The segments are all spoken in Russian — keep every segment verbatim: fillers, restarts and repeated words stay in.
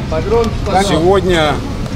Сегодня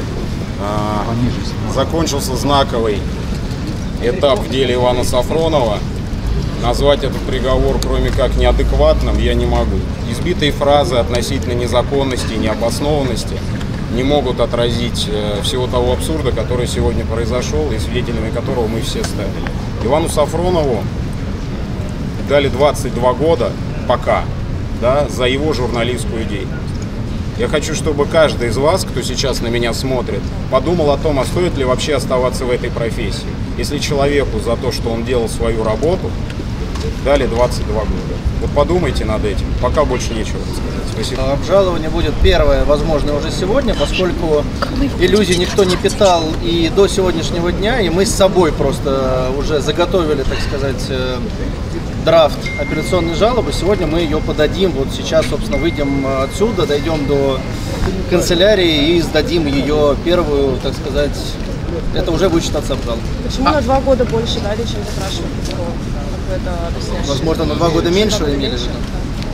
э, закончился знаковый этап в деле Ивана Сафронова. Назвать этот приговор, кроме как неадекватным, я не могу. Избитые фразы относительно незаконности и необоснованности не могут отразить э, всего того абсурда, который сегодня произошел и свидетелями которого мы все стали. Ивану Сафронову дали двадцать два года пока, да, за его журналистскую деятельность. Я хочу, чтобы каждый из вас, кто сейчас на меня смотрит, подумал о том, а стоит ли вообще оставаться в этой профессии. Если человеку за то, что он делал свою работу, дали двадцать два года. Вот подумайте над этим. Пока больше нечего сказать. Спасибо. Обжалование будет первое, возможно, уже сегодня, поскольку иллюзий никто не питал и до сегодняшнего дня, и мы с собой просто уже заготовили, так сказать, драфт апелляционной жалобы. Сегодня мы ее подадим. Вот сейчас, собственно, выйдем отсюда, дойдем до канцелярии и сдадим ее первую, так сказать, это уже будет считаться обжалованием. Почему на два года больше дали, чем запрашивали прокурор? Это Возможно, на два года меньше вы имели в виду?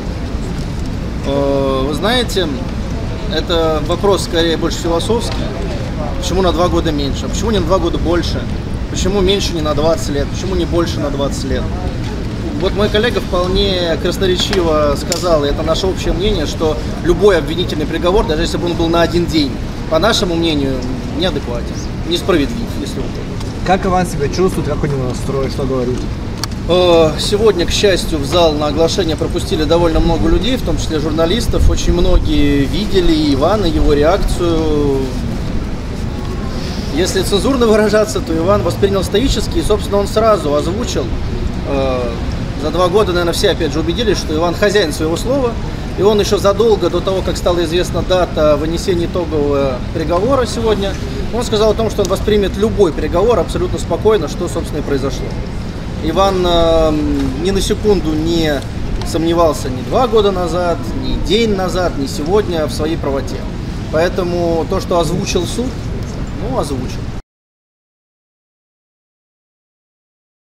Вы знаете, это вопрос скорее больше философский. Почему на два года меньше? А почему не на два года больше? Почему меньше не на двадцать лет? Почему не больше на двадцать лет? Вот мой коллега вполне красноречиво сказал, и это наше общее мнение, что любой обвинительный приговор, даже если бы он был на один день, по нашему мнению, неадекватен, несправедлив, если угодно. Как Иван себя чувствует, как у него настрой, что говорит? Сегодня, к счастью, в зал на оглашение пропустили довольно много людей, в том числе журналистов. Очень многие видели Ивана, его реакцию. Если цензурно выражаться, то Иван воспринял стоически, и, собственно, он сразу озвучил. За два года, наверное, все опять же убедились, что Иван хозяин своего слова. И он еще задолго до того, как стала известна дата вынесения итогового приговора сегодня, он сказал о том, что он воспримет любой приговор абсолютно спокойно, что, собственно, и произошло. Иван э, ни на секунду не сомневался ни два года назад, ни день назад, ни сегодня в своей правоте. Поэтому то, что озвучил суд, ну, озвучил.